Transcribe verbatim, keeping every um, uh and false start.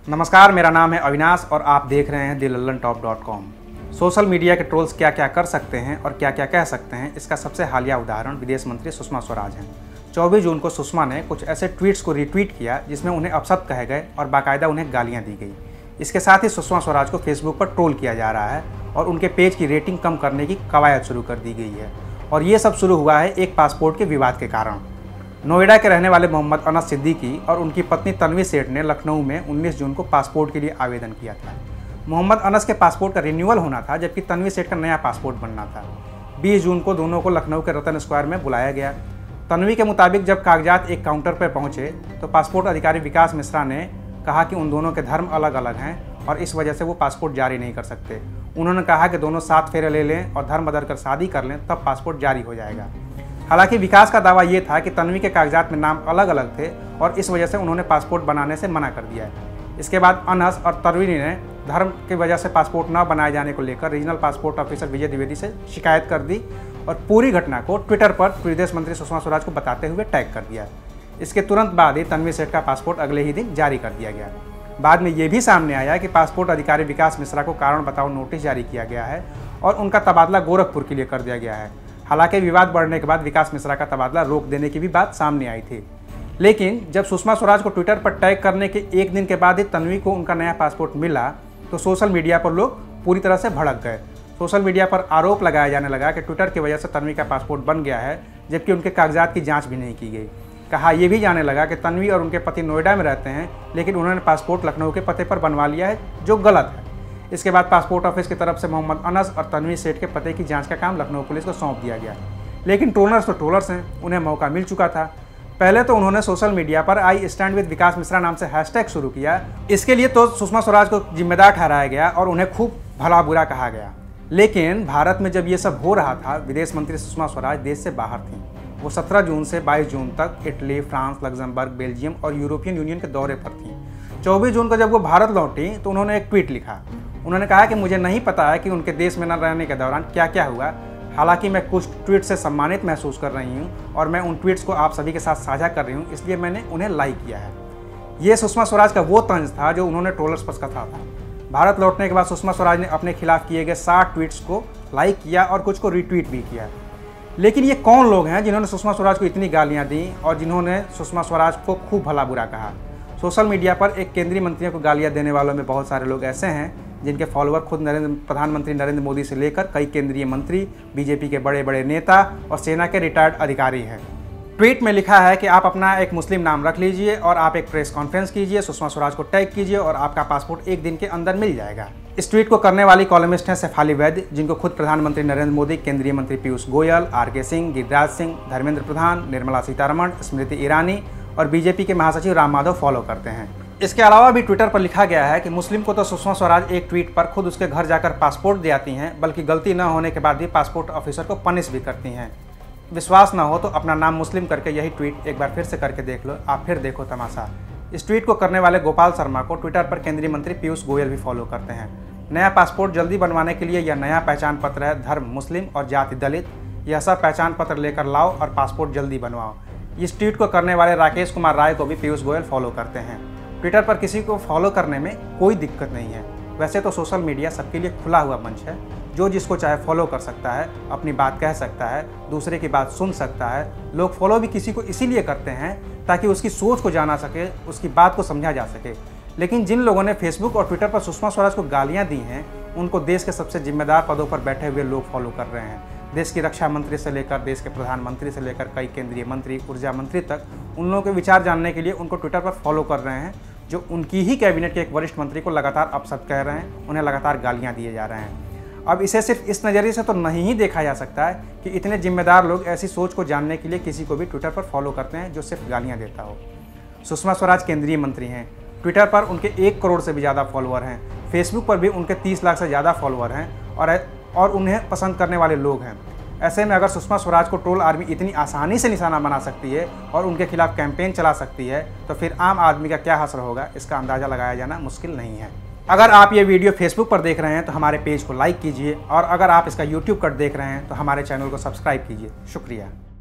नमस्कार, मेरा नाम है अविनाश और आप देख रहे हैं the Lallantop dot com. Social media के ट्रोल्स क्या क्या कर सकते हैं और क्या क्या कह सकते हैं, इसका सबसे हालिया उदाहरण विदेश मंत्री सुषमा स्वराज हैं। चौबीस जून को सुषमा ने कुछ ऐसे ट्वीट्स को रिट्वीट किया जिसमें उन्हें अपशब्द कहे गए और बाकायदा उन्हें गालियां दी गई। इसके साथ ही सुषमा स्वराज को फेसबुक पर ट्रोल किया जा रहा है और उनके पेज की रेटिंग कम करने की कवायद शुरू कर दी गई है। और ये सब शुरू हुआ है एक पासपोर्ट के विवाद के कारण। नोएडा के रहने वाले मोहम्मद अनस सिद्दीकी और उनकी पत्नी तन्वी सेठ ने लखनऊ में उन्नीस जून को पासपोर्ट के लिए आवेदन किया था। मोहम्मद अनस के पासपोर्ट का रिन्यूअल होना था, जबकि तन्वी सेठ का नया पासपोर्ट बनना था। बीस जून को दोनों को लखनऊ के रतन स्क्वायर में बुलाया गया। तन्वी के मुताबिक जब कागजात एक काउंटर पर पहुंचे तो पासपोर्ट अधिकारी विकास मिश्रा ने कहा कि उन दोनों के धर्म अलग अलग हैं और इस वजह से वो पासपोर्ट जारी नहीं कर सकते। उन्होंने कहा कि दोनों सात फेरे ले लें और धर्म बदल कर शादी कर लें, तब पासपोर्ट जारी हो जाएगा। हालांकि विकास का दावा ये था कि तन्वी के कागजात में नाम अलग अलग थे और इस वजह से उन्होंने पासपोर्ट बनाने से मना कर दिया है। इसके बाद अनस और तन्वी ने धर्म की वजह से पासपोर्ट न बनाए जाने को लेकर regional passport officer Vijay Dwivedi से शिकायत कर दी और पूरी घटना को ट्विटर पर विदेश मंत्री सुषमा स्वराज को बताते हुए टैग कर दिया। इसके तुरंत बाद ही तन्वी सेठ का पासपोर्ट अगले ही दिन जारी कर दिया गया। बाद में ये भी सामने आया कि पासपोर्ट अधिकारी विकास मिश्रा को कारण बताओ नोटिस जारी किया गया है और उनका तबादला गोरखपुर के लिए कर दिया गया है। हालांकि विवाद बढ़ने के बाद विकास मिश्रा का तबादला रोक देने की भी बात सामने आई थी। लेकिन जब सुषमा स्वराज को ट्विटर पर टैग करने के एक दिन के बाद ही तन्वी को उनका नया पासपोर्ट मिला तो सोशल मीडिया पर लोग पूरी तरह से भड़क गए। सोशल मीडिया पर आरोप लगाया जाने लगा कि ट्विटर की वजह से तन्वी का पासपोर्ट बन गया है, जबकि उनके कागजात की जाँच भी नहीं की गई। कहा यह भी जाने लगा कि तन्वी और उनके पति नोएडा में रहते हैं, लेकिन उन्होंने पासपोर्ट लखनऊ के पते पर बनवा लिया है, जो गलत है। इसके बाद पासपोर्ट ऑफिस की तरफ से मोहम्मद अनस और तन्वी सेठ के पते की जांच का काम लखनऊ पुलिस को सौंप दिया गया। लेकिन ट्रोलर्स तो ट्रोलर्स हैं, उन्हें मौका मिल चुका था। पहले तो उन्होंने सोशल मीडिया पर I stand with Vikas Mishra नाम से हैशटैग शुरू किया। इसके लिए तो सुषमा स्वराज को जिम्मेदार ठहराया गया और उन्हें खूब भला बुरा कहा गया। लेकिन भारत में जब ये सब हो रहा था, विदेश मंत्री सुषमा स्वराज देश से बाहर थीं। वो सत्रह जून से बाईस जून तक इटली, फ्रांस, लग्जमबर्ग, बेल्जियम और यूरोपियन यूनियन के दौरे पर थीं। चौबीस जून को जब वो भारत लौटी तो उन्होंने एक ट्वीट लिखा। उन्होंने कहा कि मुझे नहीं पता है कि उनके देश में न रहने के दौरान क्या क्या हुआ। हालांकि मैं कुछ ट्वीट से सम्मानित महसूस कर रही हूं और मैं उन ट्वीट्स को आप सभी के साथ साझा कर रही हूं, इसलिए मैंने उन्हें लाइक किया है। ये सुषमा स्वराज का वो तंज था जो उन्होंने ट्रोलर्स पर कहा था। भारत लौटने के बाद सुषमा स्वराज ने अपने खिलाफ किए गए साठ ट्वीट्स को लाइक किया और कुछ को रिट्वीट भी किया। लेकिन ये कौन लोग हैं जिन्होंने सुषमा स्वराज को इतनी गालियाँ दी और जिन्होंने सुषमा स्वराज को खूब भला बुरा कहा? सोशल मीडिया पर एक केंद्रीय मंत्रियों को गालियाँ देने वालों में बहुत सारे लोग ऐसे हैं जिनके फॉलोअर खुद नरेंद्र प्रधानमंत्री नरेंद्र मोदी से लेकर कई केंद्रीय मंत्री, बीजेपी के बड़े बड़े नेता और सेना के रिटायर्ड अधिकारी हैं। ट्वीट में लिखा है कि आप अपना एक मुस्लिम नाम रख लीजिए और आप एक प्रेस कॉन्फ्रेंस कीजिए, सुषमा स्वराज को टैग कीजिए और आपका पासपोर्ट एक दिन के अंदर मिल जाएगा। इस ट्वीट को करने वाली कॉलमिस्ट हैं शेफाली वैद्य, जिनको खुद प्रधानमंत्री नरेंद्र मोदी, केंद्रीय मंत्री पीयूष गोयल, आर के सिंह, गिरिराज सिंह, धर्मेंद्र प्रधान, निर्मला सीतारमण, स्मृति ईरानी और बीजेपी के महासचिव राम माधव फॉलो करते हैं। इसके अलावा भी ट्विटर पर लिखा गया है कि मुस्लिम को तो सुषमा स्वराज एक ट्वीट पर खुद उसके घर जाकर पासपोर्ट दे आती हैं, बल्कि गलती न होने के बाद भी पासपोर्ट ऑफिसर को पनिश भी करती हैं। विश्वास न हो तो अपना नाम मुस्लिम करके यही ट्वीट एक बार फिर से करके देख लो, आप फिर देखो तमाशा। इस ट्वीट को करने वाले गोपाल शर्मा को ट्विटर पर केंद्रीय मंत्री पीयूष गोयल भी फॉलो करते हैं। नया पासपोर्ट जल्दी बनवाने के लिए यह नया पहचान पत्र है, धर्म मुस्लिम और जाति दलित, यह सब पहचान पत्र लेकर लाओ और पासपोर्ट जल्दी बनवाओ। इस ट्वीट को करने वाले राकेश कुमार राय को भी पीयूष गोयल फॉलो करते हैं। ट्विटर पर किसी को फॉलो करने में कोई दिक्कत नहीं है। वैसे तो सोशल मीडिया सबके लिए खुला हुआ मंच है, जो जिसको चाहे फॉलो कर सकता है, अपनी बात कह सकता है, दूसरे की बात सुन सकता है। लोग फॉलो भी किसी को इसीलिए करते हैं ताकि उसकी सोच को जाना सके, उसकी बात को समझा जा सके। लेकिन जिन लोगों ने फेसबुक और ट्विटर पर सुषमा स्वराज को गालियाँ दी हैं, उनको देश के सबसे जिम्मेदार पदों पर बैठे हुए लोग फॉलो कर रहे हैं। देश की रक्षा मंत्री से लेकर देश के प्रधानमंत्री से लेकर कई केंद्रीय मंत्री, ऊर्जा मंत्री तक उन लोगों के विचार जानने के लिए उनको ट्विटर पर फॉलो कर रहे हैं, जो उनकी ही कैबिनेट के एक वरिष्ठ मंत्री को लगातार अपशब्द कह रहे हैं, उन्हें लगातार गालियां दिए जा रहे हैं। अब इसे सिर्फ इस नज़रिए से तो नहीं ही देखा जा सकता है कि इतने जिम्मेदार लोग ऐसी सोच को जानने के लिए किसी को भी ट्विटर पर फॉलो करते हैं जो सिर्फ गालियां देता हो। सुषमा स्वराज केंद्रीय मंत्री हैं, ट्विटर पर उनके एक करोड़ से भी ज़्यादा फॉलोअर हैं, फेसबुक पर भी उनके तीस लाख से ज़्यादा फॉलोअर हैं और और उन्हें पसंद करने वाले लोग हैं। ऐसे में अगर सुषमा स्वराज को ट्रोल आर्मी इतनी आसानी से निशाना बना सकती है और उनके खिलाफ कैंपेन चला सकती है, तो फिर आम आदमी का क्या हश्र होगा, इसका अंदाज़ा लगाया जाना मुश्किल नहीं है। अगर आप ये वीडियो फेसबुक पर देख रहे हैं तो हमारे पेज को लाइक कीजिए और अगर आप इसका यूट्यूब पर देख रहे हैं तो हमारे चैनल को सब्सक्राइब कीजिए। शुक्रिया।